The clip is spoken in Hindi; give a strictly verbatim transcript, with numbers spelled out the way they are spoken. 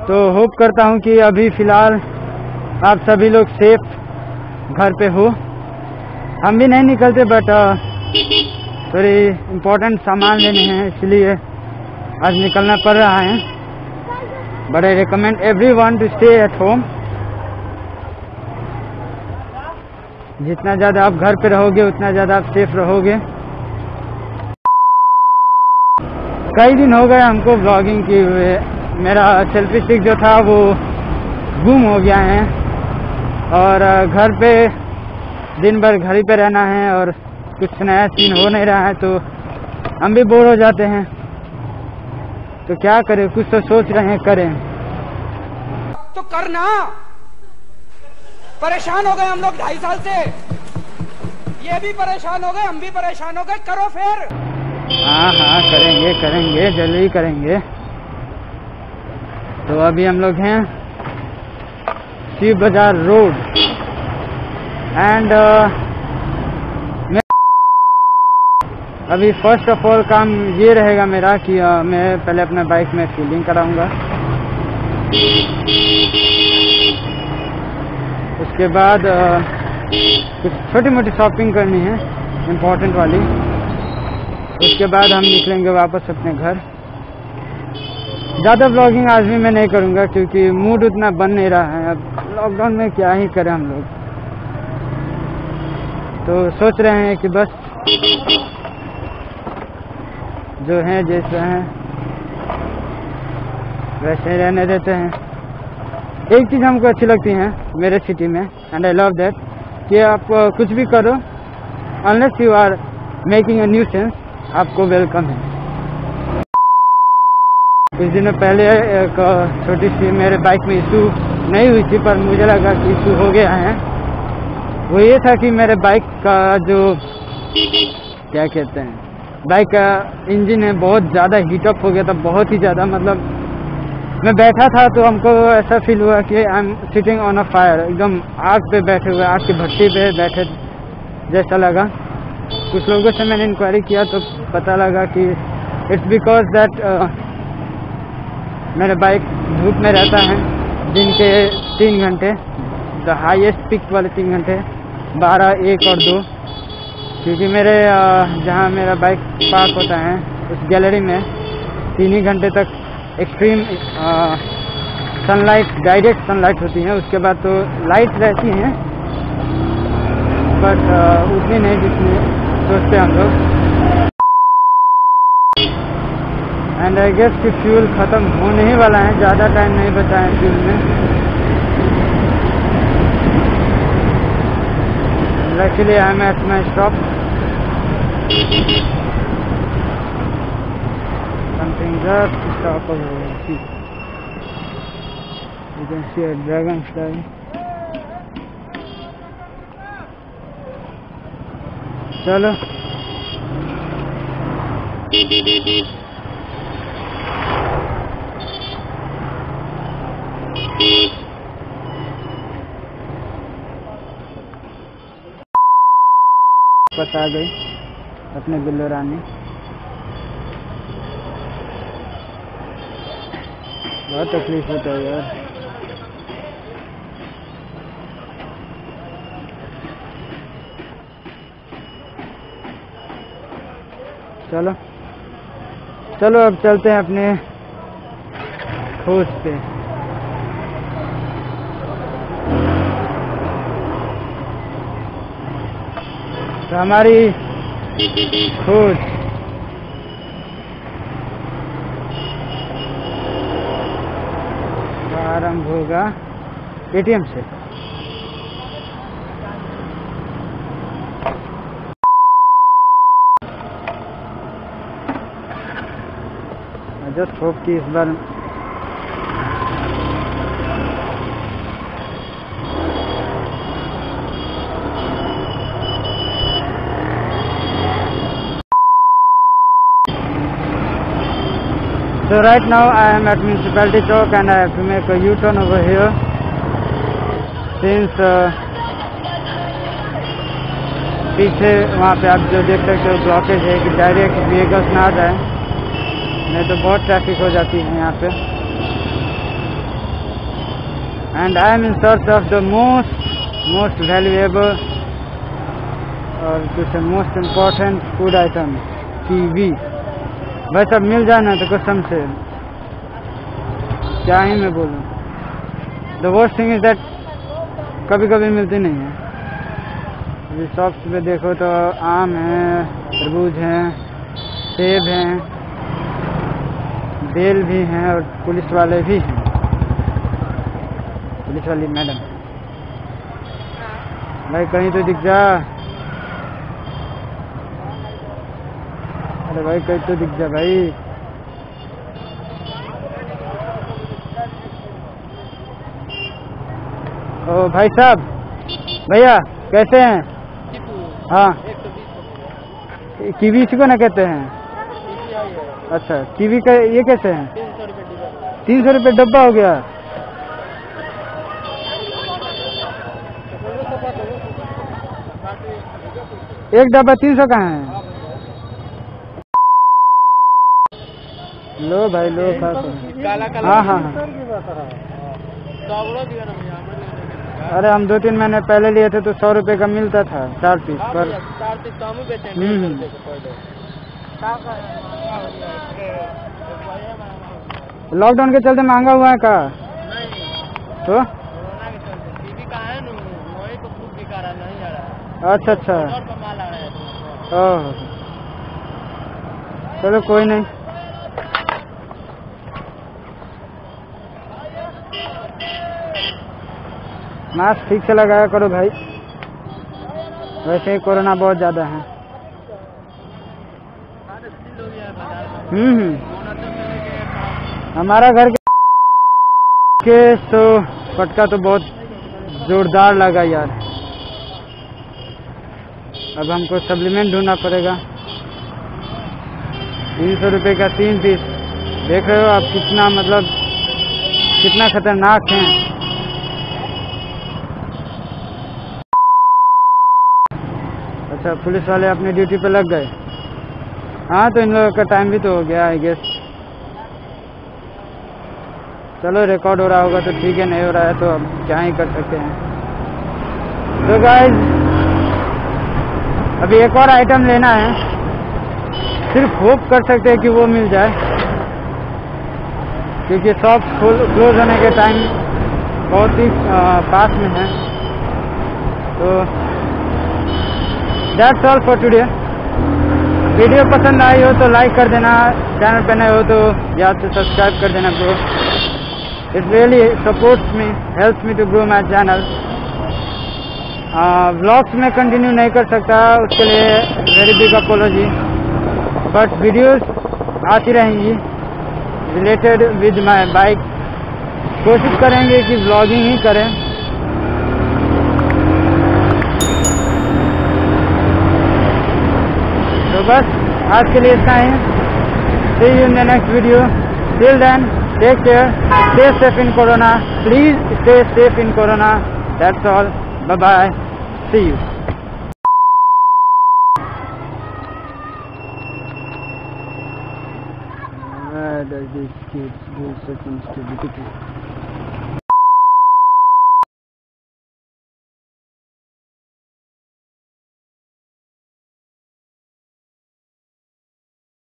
तो होप करता हूँ कि अभी फ़िलहाल आप सभी लोग सेफ घर पे हो। हम भी नहीं निकलते बट थोड़ी इम्पोर्टेंट सामान लेने हैं इसलिए आज निकलना पड़ रहा है। But I recommend everyone to stay at home. जितना ज़्यादा आप घर पे रहोगे उतना ज़्यादा आप सेफ रहोगे। कई दिन हो गए हमको ब्लॉगिंग किए हुए। मेरा सेल्फी स्टिक जो था वो गुम हो गया है और घर पे दिन भर घर ही पे रहना है और कुछ नया सीन हो नहीं रहा है तो हम भी बोर हो जाते हैं। तो क्या करें, कुछ तो सोच रहे हैं करें तो करना। परेशान हो गए हम लोग ढाई साल से, ये भी परेशान हो गए, हम भी परेशान हो गए। करो फिर। हाँ हाँ करेंगे करेंगे जल्दी करेंगे। तो अभी हम लोग हैं Shiv Bazaar road and uh, अभी फर्स्ट ऑफ ऑल काम ये रहेगा मेरा कि uh, मैं पहले अपने बाइक में फीलिंग कराऊंगा। उसके बाद uh, कुछ छोटी मोटी शॉपिंग करनी है इम्पोर्टेंट वाली। उसके बाद हम निकलेंगे वापस अपने घर। ज़्यादा ब्लॉगिंग आज भी मैं नहीं करूँगा क्योंकि मूड उतना बन नहीं रहा है। अब लॉकडाउन में क्या ही करें हम लोग। तो सोच रहे हैं कि बस जो है जैसे हैं वैसे ही रहने देते हैं। एक चीज़ हमको अच्छी लगती है मेरे सिटी में एंड आई लव दैट कि आप कुछ भी करो unless you are making a nuisance, आपको वेलकम है। कुछ दिनों पहले एक छोटी सी मेरे बाइक में इशू नहीं हुई थी पर मुझे लगा कि इशू हो गया है। वो ये था कि मेरे बाइक का जो क्या कहते हैं बाइक का इंजन है बहुत ज़्यादा हीटअप हो गया था, बहुत ही ज़्यादा। मतलब मैं बैठा था तो हमको ऐसा फील हुआ कि I am sitting on a fire, एकदम आग पे बैठे हुए, आग की भट्टी पे बैठे जैसा लगा। कुछ लोगों से मैंने इंक्वायरी किया तो पता लगा कि इट्स बिकॉज दैट मेरा बाइक धूप में रहता है दिन के तीन घंटे, द हाईएस्ट पिक वाले तीन घंटे, बारह, एक और दो। क्योंकि मेरे जहाँ मेरा बाइक पार्क होता है उस गैलरी में तीन ही घंटे तक एक्सट्रीम सनलाइट, डायरेक्ट सनलाइट होती है। उसके बाद तो लाइट रहती हैं बट उतनी नहीं जितनी सोचते हम लोग। एंड आई गेस कि फ्यूल ख़त्म होने ही वाला है, ज़्यादा टाइम नहीं बचा है फ्यूल में। Luckily I am at my stop. Something just stop over. You can see a dragonfly. चलो बता गई अपने बिल्लो रानी। बहुत तकलीफ होता है यार। चलो चलो अब चलते हैं अपने खोज पे। तो हमारी खोज आरंभ होगा एटीएम से। जस्ट होप कि इस बार So right now I am at Municipality Chowk and I have to make a U-turn over here since uh, पीछे वहाँ पे आप जो देख सकते हो ब्लॉकेज है कि डायरेक्ट व्हीकल्स ना आ जाए, नहीं तो बहुत ट्रैफिक हो जाती है यहाँ पे। and I am in search of the most most valuable और कुछ most important food item, kiwi. भाई सब मिल जाना तो कसम से क्या ही मैं बोलूँ। The worst thing is that कभी कभी मिलती नहीं है। अभी शॉप्स पे देखो तो आम है, तरबूज है, सेब हैं, बेल भी हैं और पुलिस वाले भी हैं। पुलिस वाली मैडम, भाई कहीं तो दिख जा। अरे भाई कहीं तो दिख जा भाई। ओ भाई साहब, भैया कैसे हैं? हाँ, कीवी इसको ना कहते हैं। अच्छा, कीवी का ये कैसे हैं? तीन सौ रुपये डब्बा हो गया। एक डब्बा तीन सौ का है। लो भाई लो खा। हाँ हाँ हाँ। अरे हम दो तीन महीने पहले लिए थे तो सौ रुपए का मिलता था चार पीस पर। लॉकडाउन के चलते महंगा हुआ है का? तो अच्छा अच्छा, ओह चलो कोई नहीं। मास्क ठीक से लगाया करो भाई, वैसे ही कोरोना बहुत ज्यादा है। हम्म हमारा घर के तो फटका तो बहुत जोरदार लगा यार। अब हमको सप्लीमेंट ढूंढना पड़ेगा। तीन सौ रुपये का तीन पीस, देख रहे हो आप कितना मतलब कितना खतरनाक है। अच्छा, पुलिस वाले अपनी ड्यूटी पे लग गए। हाँ तो इन लोगों का टाइम भी तो हो गया आई गेस। चलो रिकॉर्ड हो रहा होगा तो ठीक है, नहीं हो रहा है तो अब क्या ही कर सकते हैं। तो गाइस अभी एक और आइटम लेना है, सिर्फ होप कर सकते हैं कि वो मिल जाए, क्योंकि शॉप क्लोज होने के टाइम बहुत ही पास में है। तो that's all for today. Video पसंद आई हो तो लाइक कर देना, चैनल पे नए हो तो याद से सब्सक्राइब कर देना bro. It really supports me, helps me to grow my channel. Vlogs में कंटिन्यू नहीं कर सकता, उसके लिए very big apology, but videos आती रहेंगी रिलेटेड विद माई बाइक। कोशिश करेंगे कि व्लॉगिंग ही करें। तो बस आज के लिए इतना ही। See you in the next video. Till then take care, stay safe in corona, please stay safe in corona. That's all, bye bye, see you. Where does these kids do such instability?